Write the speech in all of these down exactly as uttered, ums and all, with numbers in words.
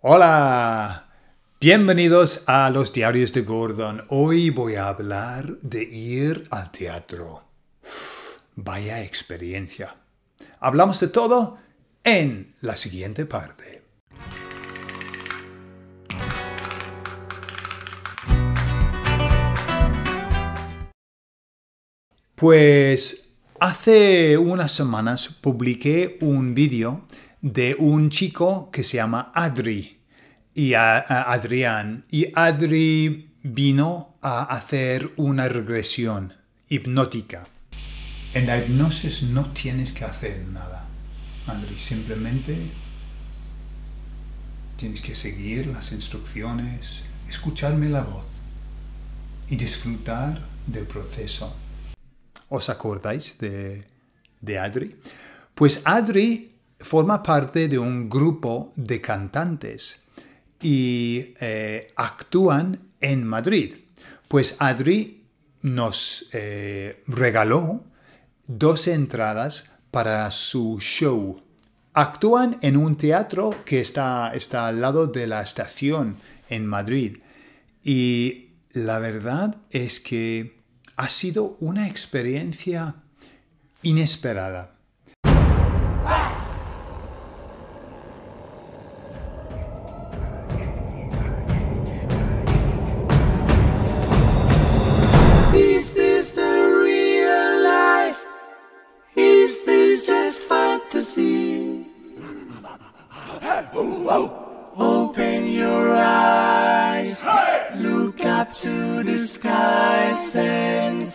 Hola, bienvenidos a los Diarios de Gordon. Hoy voy a hablar de ir al teatro. Vaya experiencia. Hablamos de todo en la siguiente parte. Pues hace unas semanas publiqué un vídeo de un chico que se llama Adri y a, a Adrián. Y Adri vino a hacer una regresión hipnótica. En la hipnosis no tienes que hacer nada, Adri. Simplemente tienes que seguir las instrucciones, escucharme la voz y disfrutar del proceso. ¿Os acordáis de, de Adri? Pues Adri forma parte de un grupo de cantantes y eh, actúan en Madrid. Pues Adri nos eh, regaló dos entradas para su show. Actúan en un teatro que está, está al lado de la estación en Madrid. Y la verdad es que ha sido una experiencia inesperada. Is this the real life? Is this just fantasy? Open your eyes, look up to the skies and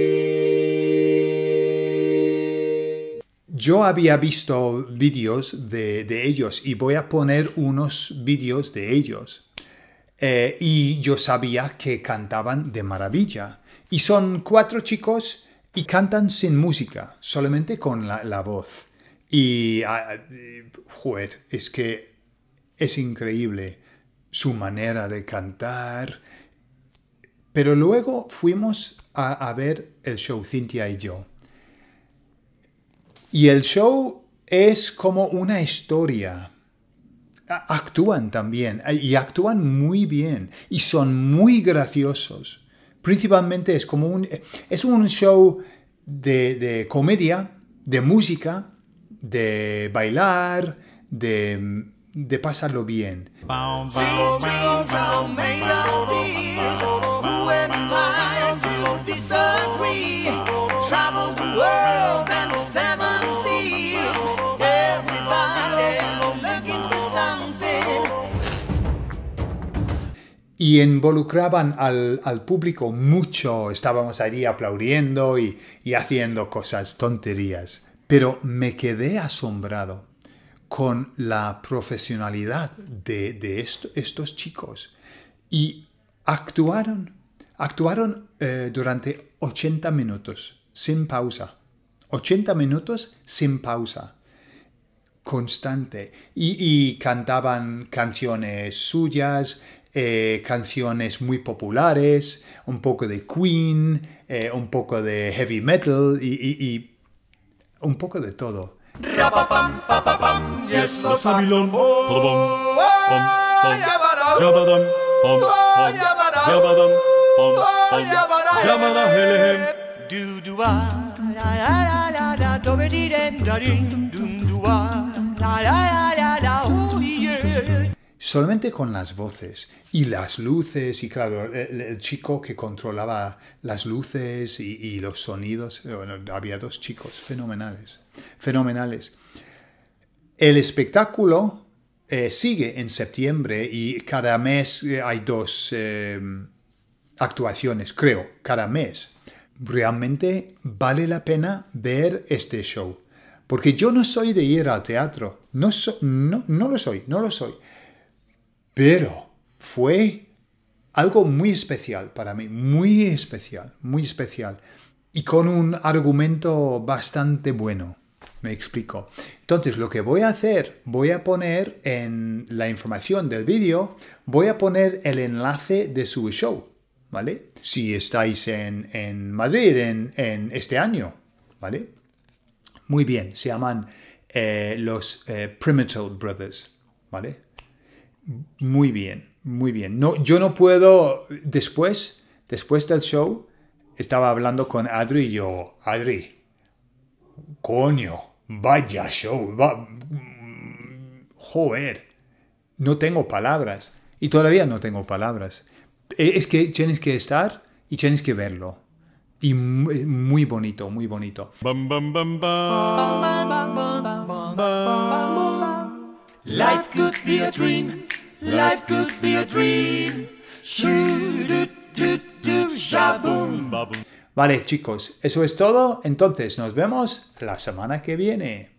see. Yo había visto vídeos de, de ellos y voy a poner unos vídeos de ellos. Eh, y yo sabía que cantaban de maravilla. Y son cuatro chicos y cantan sin música, solamente con la, la voz. Y, uh, joder, es que es increíble su manera de cantar. Pero luego fuimos a, a ver el show, Cintia y yo. Y el show es como una historia. Actúan también, y actúan muy bien, y son muy graciosos. Principalmente es como un, es un show de, de comedia, de música, de bailar, de, de pasarlo bien. See dreams are made of these. Who am I to disagree? Travel the world and the seven seas. Everybody's looking for something. Y involucraban al, al público mucho. Estábamos allí aplaudiendo y, y haciendo cosas, tonterías. Pero me quedé asombrado con la profesionalidad de, de esto, estos chicos. Y actuaron, actuaron eh, durante ochenta minutos, sin pausa. ochenta minutos sin pausa. Constante. Y, y cantaban canciones suyas, eh, canciones muy populares, un poco de Queen, eh, un poco de heavy metal y, y, y un poco de todo. Rapapam, papapam, yes, los Babylon, Babylon, pom, pom, jabadam, pom, pom, jabadam, pom, pom, jabada helehem. do do ah, la la la la, do be dee dem da ding, dum do ah, la la la la la, oh yeah. Solamente con las voces y las luces, y claro, el, el chico que controlaba las luces y, y los sonidos, bueno, había dos chicos fenomenales, fenomenales. El espectáculo eh, sigue en septiembre y cada mes eh, hay dos eh, actuaciones, creo, cada mes. Realmente vale la pena ver este show, porque yo no soy de ir al teatro, no, so, no, no lo soy, no lo soy. Pero fue algo muy especial para mí, muy especial, muy especial. Y con un argumento bastante bueno, me explico. Entonces, lo que voy a hacer, voy a poner en la información del vídeo, voy a poner el enlace de su show, ¿vale? Si estáis en, en Madrid en, en este año, ¿vale? Muy bien, se llaman eh, los eh, Primital Brothers, ¿vale? muy bien, muy bien. No, yo no puedo, después, después del show, estaba hablando con Adri y yo, Adri, coño, vaya show, va, joder, no tengo palabras. Y todavía no tengo palabras. Es que tienes que estar y tienes que verlo. Y muy, muy bonito, muy bonito. Bum, bum, bum, bum. Life could be a dream. Life could be a dream. Shoo-doo-doo-doo, shaboom. Ba-boom. Vale, chicos, eso es todo. Entonces nos vemos la semana que viene.